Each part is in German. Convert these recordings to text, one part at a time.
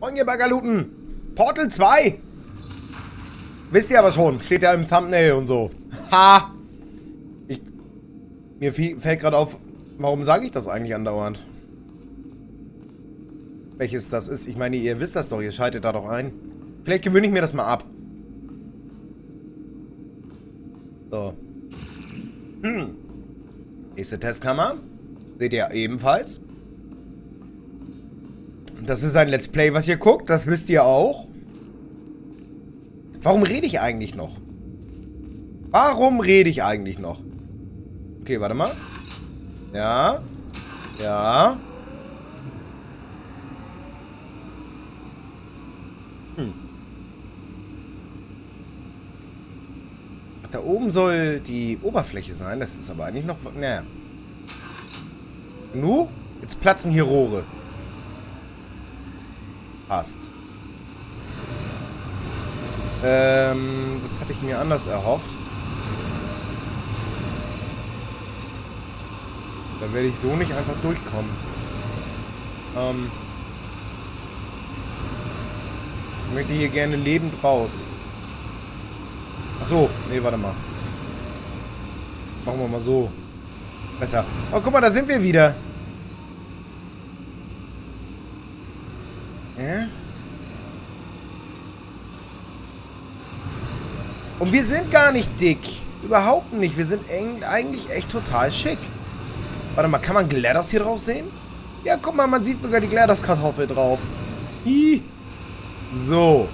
Moin, ihr Baggerluten. Portal 2. Wisst ihr aber schon. Steht ja im Thumbnail und so. Ha. Mir fällt gerade auf, warum sage ich das eigentlich andauernd? Welches das ist. Ich meine, ihr wisst das doch. Ihr schaltet da doch ein. Vielleicht gewöhne ich mir das mal ab. So. Nächste Testkammer. Seht ihr ebenfalls. Das ist ein Let's Play, was ihr guckt. Das wisst ihr auch. Warum rede ich eigentlich noch? Warum rede ich eigentlich noch? Okay, warte mal. Ja. Ja. Da oben soll die Oberfläche sein. Das ist aber eigentlich noch... Naja. Nu? Jetzt platzen hier Rohre. Passt. Das hatte ich mir anders erhofft. Da werde ich so nicht einfach durchkommen. Ich möchte hier gerne lebend raus. Achso, nee, warte mal. Machen wir mal so. Besser. Oh, guck mal, da sind wir wieder. Und wir sind gar nicht dick. Überhaupt nicht. Wir sind eigentlich echt total schick. Warte mal, kann man GLaDOS hier drauf sehen? Ja, guck mal, man sieht sogar die GLaDOS-Kartoffel drauf. Hi. So.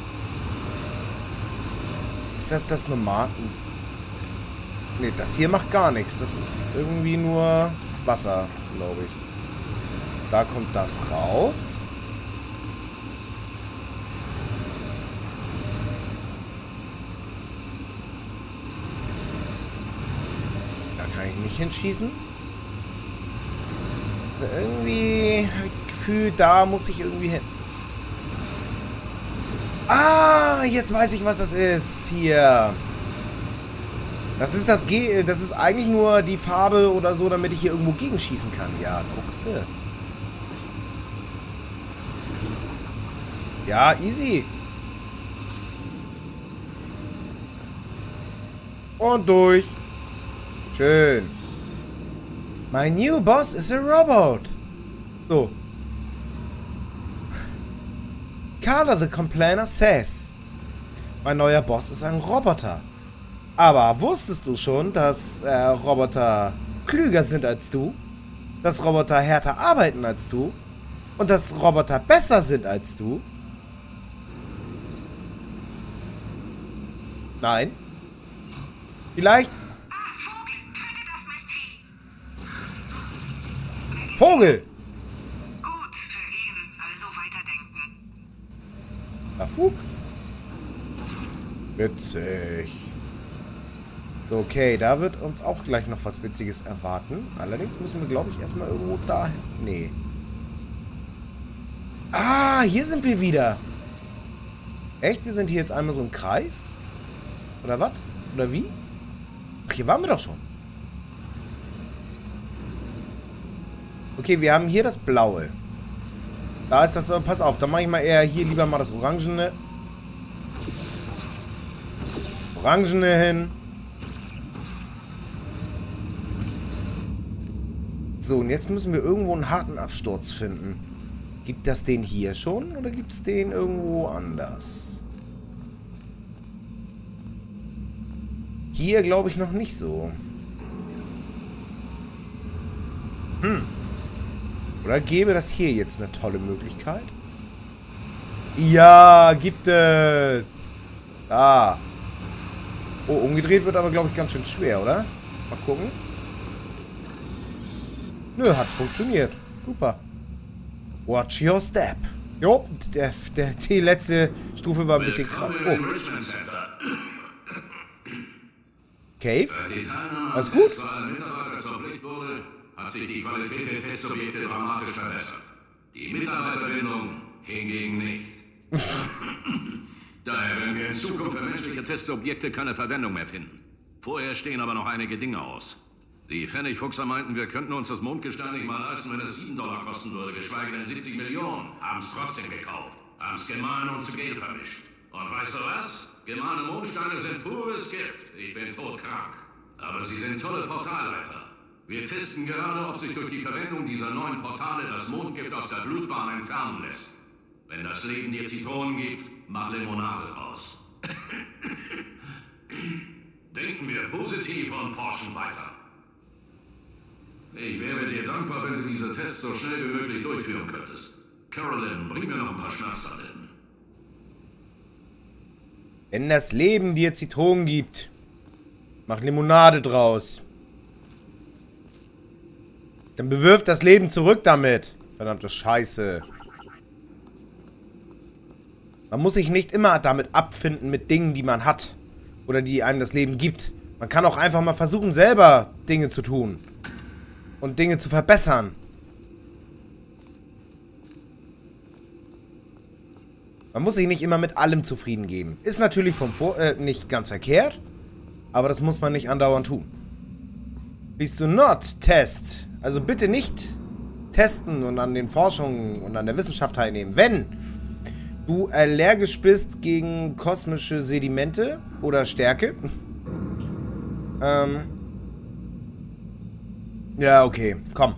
Ist das normal? Ne, das hier macht gar nichts. Das ist irgendwie nur Wasser, glaube ich. Da kommt das raus. Da kann ich nicht hinschießen. Also irgendwie habe ich das Gefühl, da muss ich irgendwie hin. Ah, jetzt weiß ich, was das ist. Hier. Das ist das G. Das ist eigentlich nur die Farbe oder so, damit ich hier irgendwo gegenschießen kann. Ja, guckst du. Ja, easy. Und durch. Schön. My new boss is a robot. So. Carla the Complainer says. Mein neuer Boss ist ein Roboter. Aber wusstest du schon, dass Roboter klüger sind als du? Dass Roboter härter arbeiten als du? Und dass Roboter besser sind als du? Nein. Vielleicht... Vogel! Gut für ihn, also weiterdenken. Na, Fug. Witzig. So, okay, da wird uns auch gleich noch was Witziges erwarten. Allerdings müssen wir, glaube ich, erstmal irgendwo dahin. Nee. Ah, hier sind wir wieder. Echt? Wir sind hier jetzt einmal so im Kreis? Oder was? Oder wie? Ach, hier waren wir doch schon. Okay, wir haben hier das Blaue. Da ist das... Pass auf, da mache ich mal eher hier lieber mal das Orangene. Orangene hin. So, und jetzt müssen wir irgendwo einen harten Absturz finden. Gibt das den hier schon oder gibt es den irgendwo anders? Hier glaube ich noch nicht so. Oder gäbe das hier jetzt eine tolle Möglichkeit? Ja, gibt es. Da. Oh, umgedreht wird aber, glaube ich, ganz schön schwer, oder? Mal gucken. Nö, hat funktioniert. Super. Watch your step. Jo, die letzte Stufe war ein bisschen krass. Oh. Cave? Alles gut? Hat sich die Qualität der Testsubjekte dramatisch verbessert. Die Mitarbeiterbindung hingegen nicht. Daher werden wir in Zukunft für menschliche Testsubjekte keine Verwendung mehr finden. Vorher stehen aber noch einige Dinge aus. Die Pfennigfuchser meinten, wir könnten uns das Mondgestein nicht mal leisten, wenn es $7 kosten würde, geschweige denn 70 Millionen. Haben es trotzdem gekauft. Haben es gemahlen und zu Gel vermischt. Und weißt du was? Gemahlene Mondsteine sind pures Gift. Ich bin todkrank. Aber sie sind tolle Portalleiter. Wir testen gerade, ob sich durch die Verwendung dieser neuen Portale das Mondgift aus der Blutbahn entfernen lässt. Wenn das Leben dir Zitronen gibt, mach Limonade draus. Denken wir positiv und forschen weiter. Ich wäre dir dankbar, wenn du diese Tests so schnell wie möglich durchführen könntest. Carolyn, bring mir noch ein paar Schmerztabletten. Wenn das Leben dir Zitronen gibt, mach Limonade draus. Dann bewirft das Leben zurück damit. Verdammte Scheiße. Man muss sich nicht immer damit abfinden mit Dingen, die man hat. Oder die einem das Leben gibt. Man kann auch einfach mal versuchen, selber Dinge zu tun. Und Dinge zu verbessern. Man muss sich nicht immer mit allem zufrieden geben. Ist natürlich nicht ganz verkehrt. Aber das muss man nicht andauernd tun. Please do not test. Also bitte nicht testen und an den Forschungen und an der Wissenschaft teilnehmen. Wenn du allergisch bist gegen kosmische Sedimente oder Stärke. Ja, okay. Komm.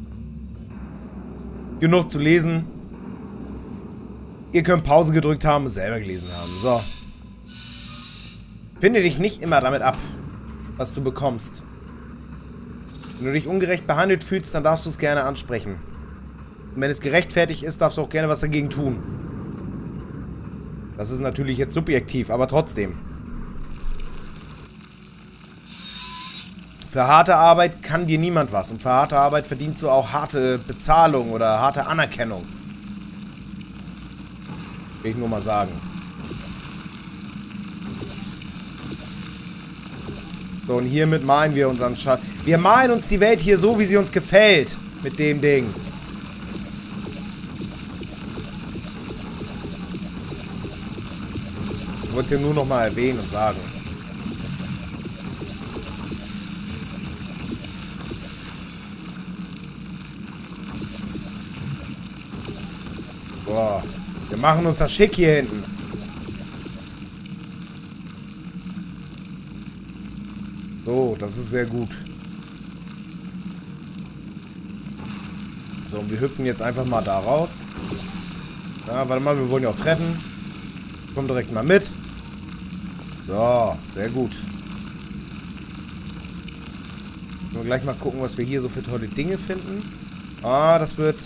Genug zu lesen. Ihr könnt Pause gedrückt haben und selber gelesen haben. So. Finde dich nicht immer damit ab, was du bekommst. Wenn du dich ungerecht behandelt fühlst, dann darfst du es gerne ansprechen. Und wenn es gerechtfertigt ist, darfst du auch gerne was dagegen tun. Das ist natürlich jetzt subjektiv, aber trotzdem. Für harte Arbeit kann dir niemand was. Und für harte Arbeit verdienst du auch harte Bezahlung oder harte Anerkennung. Will ich nur mal sagen. So, und hiermit malen wir unseren Schatz. Wir malen uns die Welt hier so, wie sie uns gefällt. Mit dem Ding. Ich wollte es hier nur noch mal erwähnen und sagen. Boah. Wir machen uns das schick hier hinten. So, das ist sehr gut. So, und wir hüpfen jetzt einfach mal da raus. Ja, warte mal, wir wollen ja auch treffen. Komm direkt mal mit. So, sehr gut. Nur gleich mal gucken, was wir hier so für tolle Dinge finden. Ah, das wird...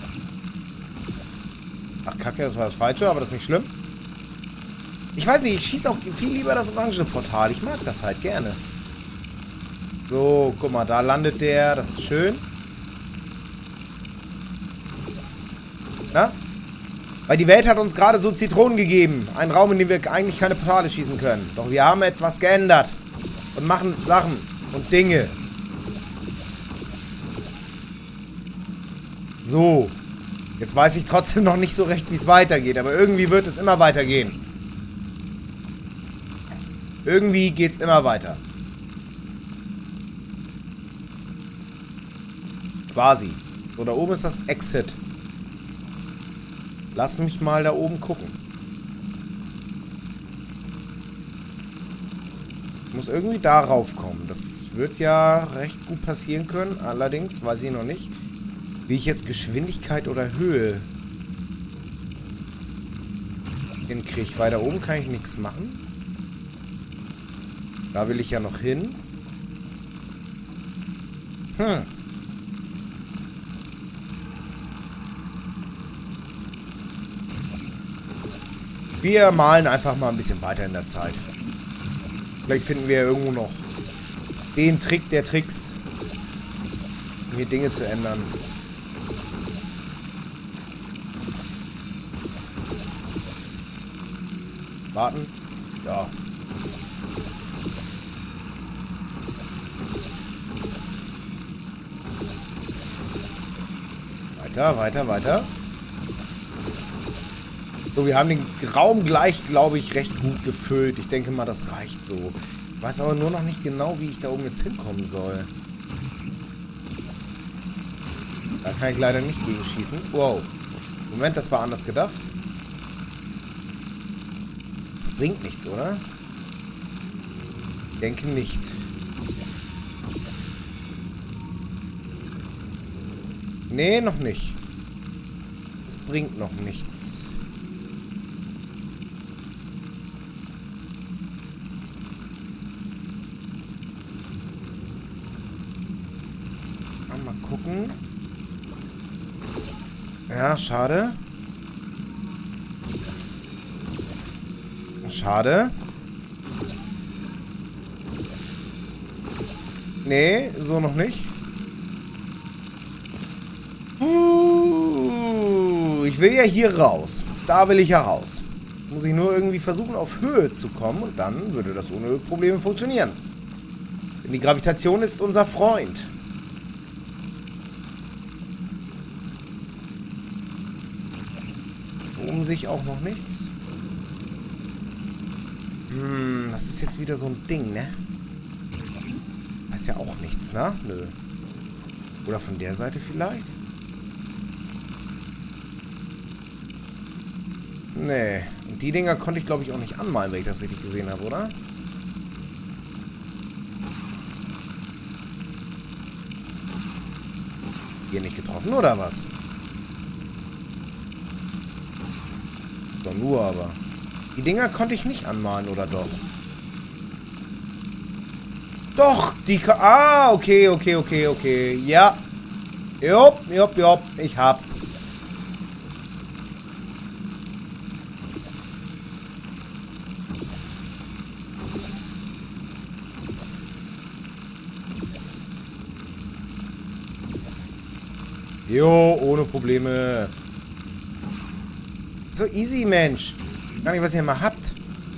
Ach, Kacke, das war das Falsche, aber das ist nicht schlimm. Ich weiß nicht, ich schieße auch viel lieber das orange Portal. Ich mag das halt gerne. So, guck mal, da landet der. Das ist schön. Na? Weil die Welt hat uns gerade so Zitronen gegeben. Einen Raum, in dem wir eigentlich keine Portale schießen können. Doch wir haben etwas geändert. Und machen Sachen und Dinge. So. Jetzt weiß ich trotzdem noch nicht so recht, wie es weitergeht. Aber irgendwie wird es immer weitergehen. Irgendwie geht es immer weiter. Quasi. So, da oben ist das Exit. Lass mich mal da oben gucken. Ich muss irgendwie darauf kommen. Das wird ja recht gut passieren können. Allerdings weiß ich noch nicht, wie ich jetzt Geschwindigkeit oder Höhe hinkriege. Weil da oben kann ich nichts machen. Da will ich ja noch hin. Wir malen einfach mal ein bisschen weiter in der Zeit. Vielleicht finden wir ja irgendwo noch den Trick der Tricks, um hier Dinge zu ändern. Warten. Ja. Weiter, weiter, weiter. So, wir haben den Raum gleich, glaube ich, recht gut gefüllt. Ich denke mal, das reicht so. Ich weiß aber nur noch nicht genau, wie ich da oben jetzt hinkommen soll. Da kann ich leider nicht gegen schießen. Wow. Moment, das war anders gedacht. Das bringt nichts, oder? Ich denke nicht. Nee, noch nicht. Das bringt noch nichts. Mal gucken. Ja, schade. Schade. Nee, so noch nicht. Ich will ja hier raus. Da will ich ja raus. Muss ich nur irgendwie versuchen, auf Höhe zu kommen und dann würde das ohne Probleme funktionieren. Denn die Gravitation ist unser Freund. Um sich auch noch nichts. Das ist jetzt wieder so ein Ding, ne? Das ist ja auch nichts, ne? Nö. Oder von der Seite vielleicht? Nee. Und die Dinger konnte ich, glaube ich, auch nicht anmalen, wenn ich das richtig gesehen habe, oder? Hier nicht getroffen, oder was? Doch nur, aber... Die Dinger konnte ich nicht anmalen, oder doch? Doch, die... Ah, okay, okay, okay, okay. Ja. Jupp, jupp, jupp. Ich hab's. Jo, ohne Probleme. So easy, Mensch. Gar nicht, was ihr mal habt.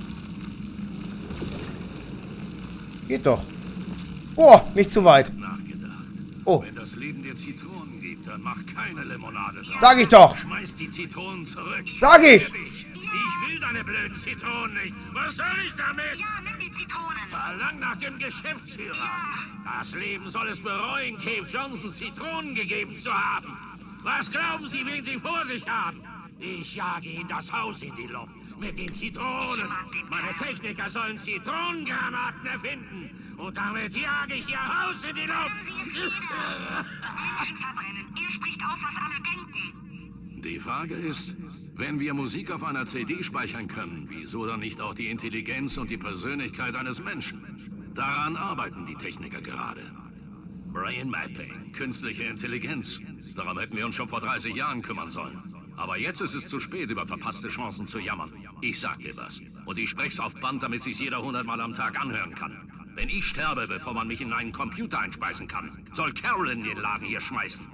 Geht doch. Oh, nicht zu weit. Oh. Wenn das Leben dir Zitronen gibt, dann mach keine Limonade draus. Sag ich doch. Schmeiß die Zitronen zurück. Sag ich. Ich will deine blöden Zitronen nicht. Was soll ich damit? Ja, nimm die Zitronen. Verlang nach dem Geschäftsführer. Das Leben soll es bereuen, Cave Johnson Zitronen gegeben zu haben. Was glauben Sie, wen Sie vor sich haben? Ich jage Ihnen das Haus in die Luft mit den Zitronen. Meine Techniker sollen Zitronengranaten erfinden. Und damit jage ich Ihr Haus in die Luft. Menschen verbrennen. Er spricht aus, was alle denken. Die Frage ist, wenn wir Musik auf einer CD speichern können, wieso dann nicht auch die Intelligenz und die Persönlichkeit eines Menschen? Daran arbeiten die Techniker gerade. Brain Mapping, künstliche Intelligenz. Darum hätten wir uns schon vor 30 Jahren kümmern sollen. Aber jetzt ist es zu spät, über verpasste Chancen zu jammern. Ich sag dir was. Und ich sprech's auf Band, damit sich's jeder 100-mal am Tag anhören kann. Wenn ich sterbe, bevor man mich in einen Computer einspeisen kann, soll Carolyn den Laden hier schmeißen.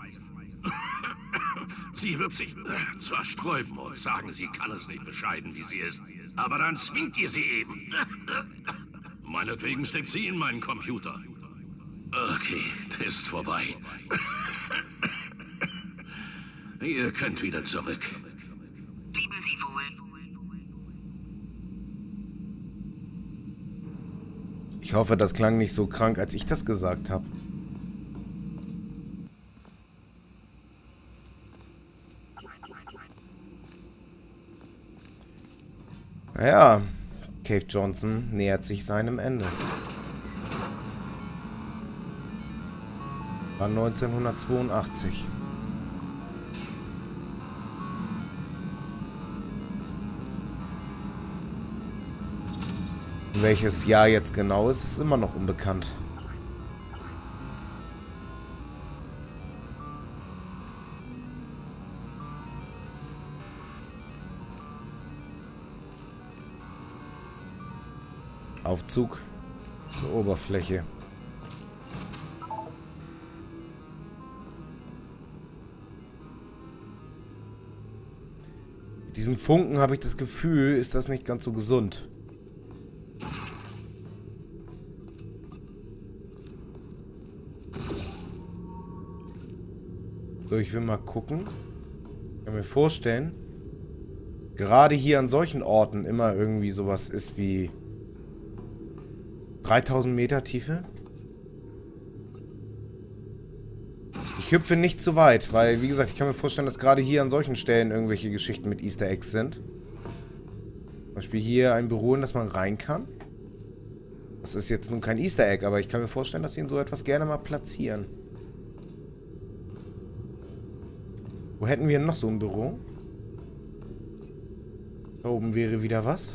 Sie wird sich zwar sträuben und sagen, sie kann es nicht bescheiden, wie sie ist. Aber dann zwingt ihr sie eben. Meinetwegen steckt sie in meinen Computer. Okay, Test vorbei. Ihr könnt wieder zurück. Leben Sie wohl. Ich hoffe, das klang nicht so krank, als ich das gesagt habe. Naja, Cave Johnson nähert sich seinem Ende. War 1982. Welches Jahr jetzt genau ist, ist immer noch unbekannt. Aufzug zur Oberfläche. Mit diesem Funken habe ich das Gefühl, ist das nicht ganz so gesund. So, ich will mal gucken. Ich kann mir vorstellen, gerade hier an solchen Orten immer irgendwie sowas ist wie 3000 Meter Tiefe. Ich Ich hüpfe nicht zu weit, weil, wie gesagt, ich kann mir vorstellen, dass gerade hier an solchen Stellen irgendwelche Geschichten mit Easter Eggs sind. Zum Beispiel hier ein Büro, in das man rein kann. Das ist jetzt nun kein Easter Egg, aber ich kann mir vorstellen, dass sie ihn so etwas gerne mal platzieren. Wo hätten wir noch so ein Büro? Da oben wäre wieder was.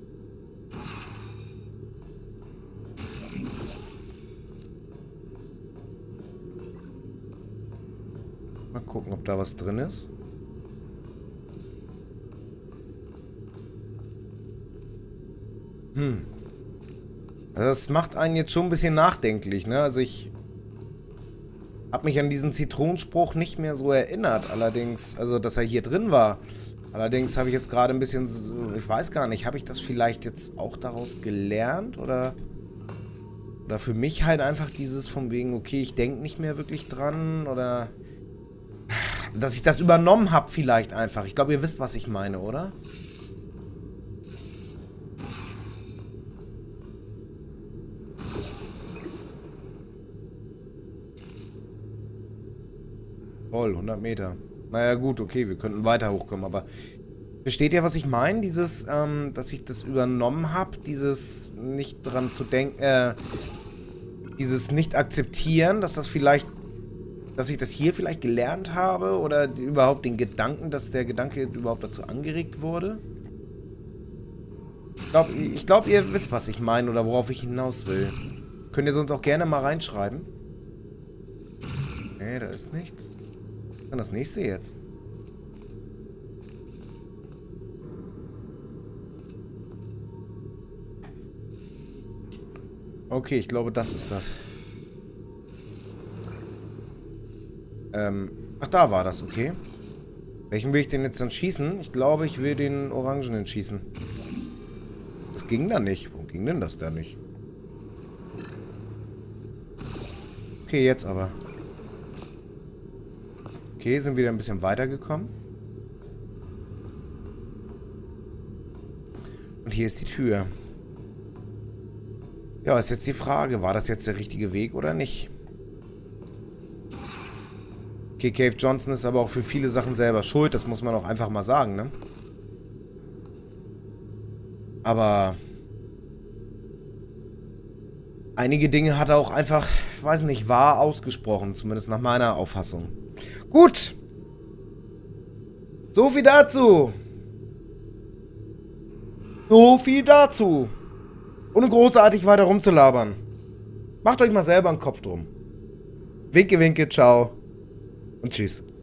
Mal gucken, ob da was drin ist. Also das macht einen jetzt schon ein bisschen nachdenklich, ne? Also ich habe mich an diesen Zitronenspruch nicht mehr so erinnert. Allerdings, also dass er hier drin war. Allerdings habe ich jetzt gerade ein bisschen, ich weiß gar nicht, habe ich das vielleicht jetzt auch daraus gelernt? Oder für mich halt einfach dieses von wegen, okay, ich denke nicht mehr wirklich dran. Oder dass ich das übernommen habe vielleicht einfach. Ich glaube, ihr wisst, was ich meine, oder? Voll, 100 Meter. Naja gut, okay, wir könnten weiter hochkommen, aber versteht ihr, was ich meine? Dieses, dass ich das übernommen habe, dieses nicht dran zu denken, dieses nicht akzeptieren, dass das vielleicht, dass ich das hier vielleicht gelernt habe oder überhaupt den Gedanken, dass der Gedanke überhaupt dazu angeregt wurde? Ich glaube, ihr wisst, was ich meine oder worauf ich hinaus will. Könnt ihr sonst auch gerne mal reinschreiben. Nee, da ist nichts. Dann das nächste jetzt. Okay, ich glaube, das ist das. Ach, da war das, okay. Welchen will ich denn jetzt dann schießen? Ich glaube, ich will den Orangenen schießen. Das ging da nicht. Warum ging denn das da nicht? Okay, jetzt aber. Okay, sind wieder ein bisschen weitergekommen. Und hier ist die Tür. Ja, ist jetzt die Frage, war das jetzt der richtige Weg oder nicht? Okay, Cave Johnson ist aber auch für viele Sachen selber schuld, das muss man auch einfach mal sagen, ne? Aber einige Dinge hat er auch einfach, weiß nicht, wahr ausgesprochen, zumindest nach meiner Auffassung. Gut. So viel dazu. So viel dazu. Ohne großartig weiter rumzulabern. Macht euch mal selber einen Kopf drum. Winke, winke, ciao. Und tschüss.